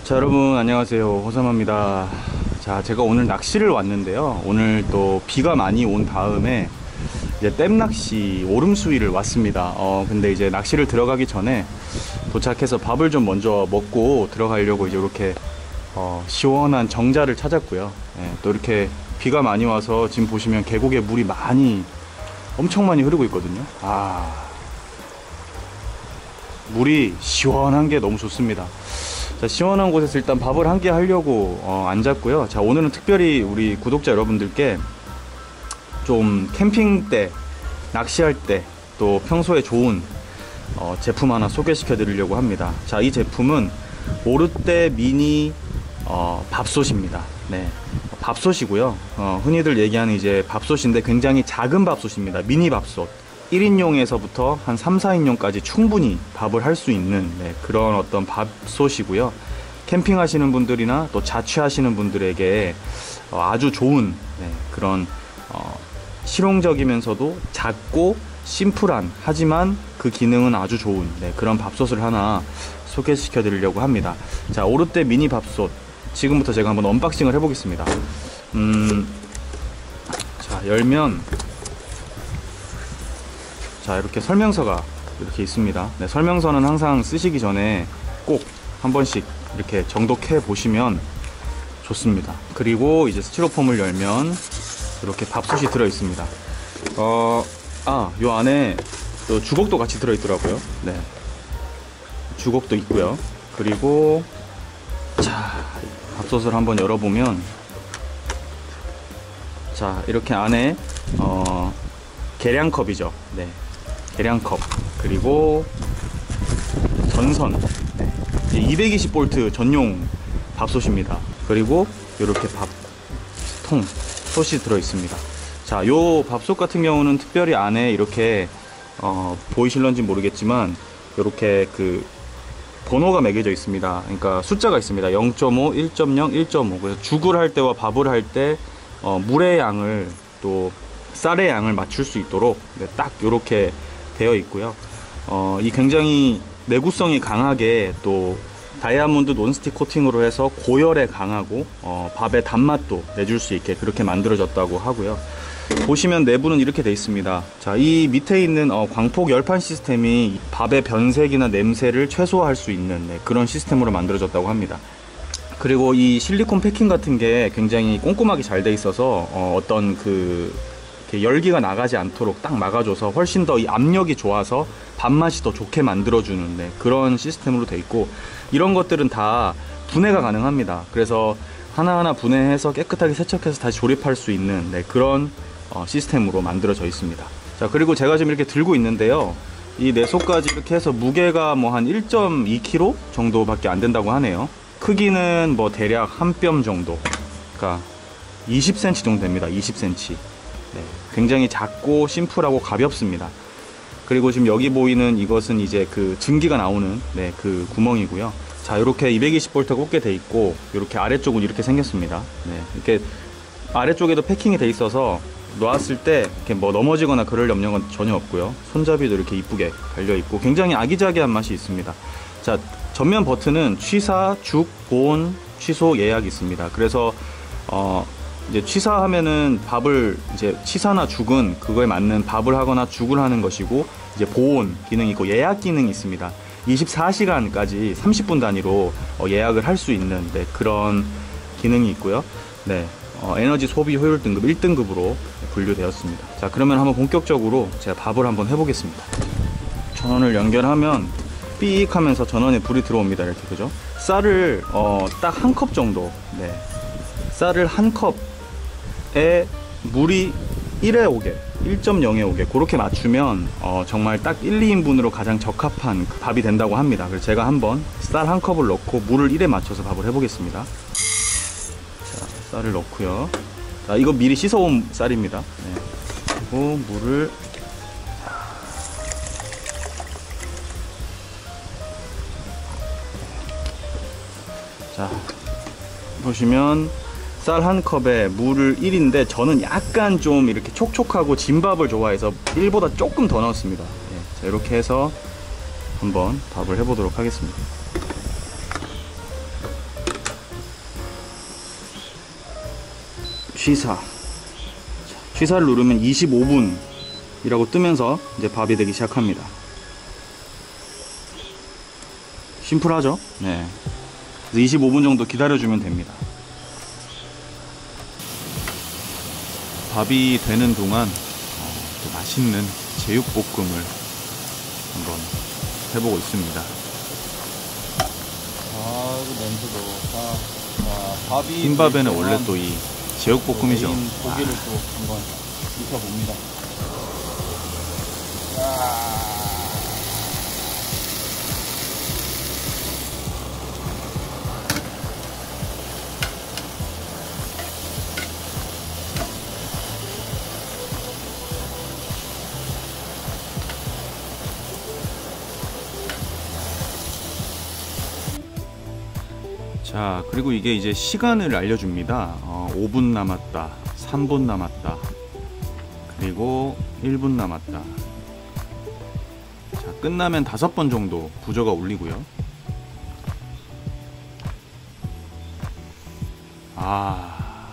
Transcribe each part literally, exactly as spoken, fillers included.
자, 여러분 안녕하세요, 호삼합니다. 자, 제가 오늘 낚시를 왔는데요, 오늘 또 비가 많이 온 다음에 이제 댐낚시 오름수위를 왔습니다. 어 근데 이제 낚시를 들어가기 전에 도착해서 밥을 좀 먼저 먹고 들어가려고 이제 이렇게 어 시원한 정자를 찾았고요. 예, 또 이렇게 비가 많이 와서 지금 보시면 계곡에 물이 많이 엄청 많이 흐르고 있거든요. 아, 물이 시원한 게 너무 좋습니다. 자, 시원한 곳에서 일단 밥을 한 끼 하려고 어, 앉았고요. 자, 오늘은 특별히 우리 구독자 여러분들께 좀 캠핑 때, 낚시할 때, 또 평소에 좋은 어, 제품 하나 소개시켜 드리려고 합니다. 자, 이 제품은 오르떼 미니 어, 밥솥입니다. 네, 밥솥이고요. 어, 흔히들 얘기하는 이제 밥솥인데 굉장히 작은 밥솥입니다. 미니 밥솥. 일 인용에서부터 한 삼, 사 인용까지 충분히 밥을 할 수 있는, 네, 그런 어떤 밥솥이고요. 캠핑 하시는 분들이나 또 자취하시는 분들에게 어, 아주 좋은, 네, 그런 어, 실용적이면서도 작고 심플한, 하지만 그 기능은 아주 좋은, 네, 그런 밥솥을 하나 소개시켜 드리려고 합니다. 자, 오르떼 미니 밥솥, 지금부터 제가 한번 언박싱을 해 보겠습니다. 음, 자, 열면 자, 이렇게 설명서가 이렇게 있습니다. 네, 설명서는 항상 쓰시기 전에 꼭 한 번씩 이렇게 정독해 보시면 좋습니다. 그리고 이제 스티로폼을 열면 이렇게 밥솥이 들어 있습니다. 어, 아, 요 안에 또 주걱도 같이 들어 있더라고요. 네, 주걱도 있고요. 그리고 자, 밥솥을 한번 열어보면, 자, 이렇게 안에 어, 계량컵이죠. 네, 계량컵, 그리고 전선, 네, 이백이십 볼트 전용 밥솥입니다. 그리고 이렇게 밥통 솥이 들어 있습니다. 자, 요 밥솥 같은 경우는 특별히 안에 이렇게 어, 보이실런지 모르겠지만 이렇게 그 번호가 매겨져 있습니다. 그러니까 숫자가 있습니다. 영 점 오, 일 점 영, 일 점 오. 그래서 죽을 할 때와 밥을 할 때 어, 물의 양을 또 쌀의 양을 맞출 수 있도록, 네, 딱 이렇게 되어 있고요. 어, 이 굉장히 내구성이 강하게 또 다이아몬드 논스틱 코팅으로 해서 고열에 강하고 어, 밥의 단맛도 내줄 수 있게 그렇게 만들어졌다고 하고요. 보시면 내부는 이렇게 되어 있습니다. 자, 이 밑에 있는 어, 광폭 열판 시스템이 밥의 변색이나 냄새를 최소화할 수 있는, 네, 그런 시스템으로 만들어졌다고 합니다. 그리고 이 실리콘 패킹 같은 게 굉장히 꼼꼼하게 잘 돼 있어서 어, 어떤 그 열기가 나가지 않도록 딱 막아줘서 훨씬 더 이 압력이 좋아서 밥맛이 더 좋게 만들어주는, 네, 그런 시스템으로 돼 있고, 이런 것들은 다 분해가 가능합니다. 그래서 하나하나 분해해서 깨끗하게 세척해서 다시 조립할 수 있는, 네, 그런 어, 시스템으로 만들어져 있습니다. 자, 그리고 제가 지금 이렇게 들고 있는데요, 이 내소까지 이렇게 해서 무게가 뭐 한 일 점 이 킬로그램 정도밖에 안 된다고 하네요. 크기는 뭐 대략 한 뼘 정도, 그러니까 이십 센티미터 정도 됩니다. 이십 센티미터. 네, 굉장히 작고 심플하고 가볍습니다. 그리고 지금 여기 보이는 이것은 이제 그 증기가 나오는, 네, 그 구멍이고요. 자, 이렇게 이백이십 볼트가 꽂게 돼 있고, 이렇게 아래쪽은 이렇게 생겼습니다. 네, 이렇게 아래쪽에도 패킹이 돼 있어서 놓았을 때 이렇게 뭐 넘어지거나 그럴 염려는 전혀 없고요. 손잡이도 이렇게 이쁘게 달려 있고 굉장히 아기자기한 맛이 있습니다. 자, 전면 버튼은 취사, 죽, 보온, 취소, 예약이 있습니다. 그래서 어 이제 취사하면은 밥을, 이제 취사나 죽은 그거에 맞는 밥을 하거나 죽을 하는 것이고, 이제 보온 기능이 있고 예약 기능이 있습니다. 이십사 시간까지 삼십 분 단위로 어, 예약을 할 수 있는, 네, 그런 기능이 있고요. 네, 어, 에너지 소비 효율 등급 일 등급으로 분류되었습니다. 자, 그러면 한번 본격적으로 제가 밥을 한번 해보겠습니다. 전원을 연결하면 삐익 하면서 전원에 불이 들어옵니다. 이렇게, 그죠? 쌀을 어, 딱 한 컵 정도, 네, 쌀을 한 컵에 물이 일에 오게, 일 점 영에 오게 그렇게 맞추면 어, 정말 딱 일, 이 인분으로 가장 적합한 그 밥이 된다고 합니다. 그래서 제가 한번 쌀 한 컵을 넣고 물을 일에 맞춰서 밥을 해보겠습니다. 자, 쌀을 넣고요. 자, 이거 미리 씻어온 쌀입니다. 네. 그리고 물을, 자, 보시면 쌀 한 컵에 물을 일인데 저는 약간 좀 이렇게 촉촉하고 진밥을 좋아해서 일보다 조금 더 넣었습니다. 예, 자, 이렇게 해서 한번 밥을 해보도록 하겠습니다. 취사. 취사를 누르면 이십오 분이라고 뜨면서 이제 밥이 되기 시작합니다. 심플하죠? 네. 그래서 이십오 분 정도 기다려주면 됩니다. 밥이 되는 동안 어, 또 맛있는 제육볶음을 한번 해보고 있습니다. 아, 그 냄새도. 아, 아, 밥이. 흰밥에는 원래 또 이 제육볶음이죠. 메인 고기를 아. 또 한번 익혀봅니다. 자, 그리고 이게 이제 시간을 알려줍니다. 어, 오 분 남았다, 삼 분 남았다, 그리고 일 분 남았다. 자, 끝나면 다섯 번 정도 부저가 울리고요. 아,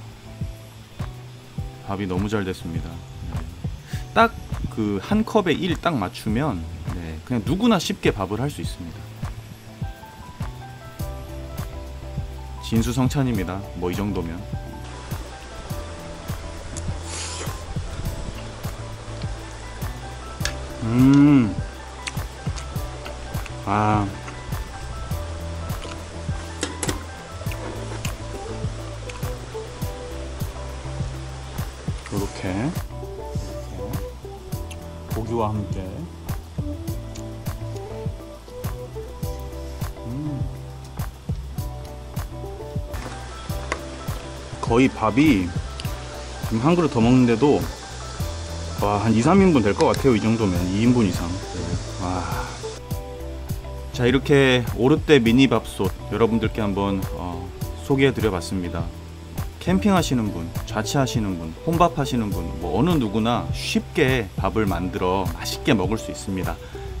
밥이 너무 잘 됐습니다. 딱 그 한 컵에 일 딱 맞추면 네, 그냥 누구나 쉽게 밥을 할 수 있습니다. 진수성찬입니다. 뭐 이 정도면. 음. 아. 요렇게. 고기와 함께. 음. 거의 밥이 지금 한 그릇 더 먹는데도 와, 한 이, 삼 인분 될 것 같아요. 이 정도면 이 인분 이상. 네. 와. 자, 이렇게 오르떼 미니밥솥 여러분들께 한번 어, 소개해 드려 봤습니다. 캠핑 하시는 분, 자취하시는 분, 혼밥 하시는 분, 뭐 어느 누구나 쉽게 밥을 만들어 맛있게 먹을 수 있습니다.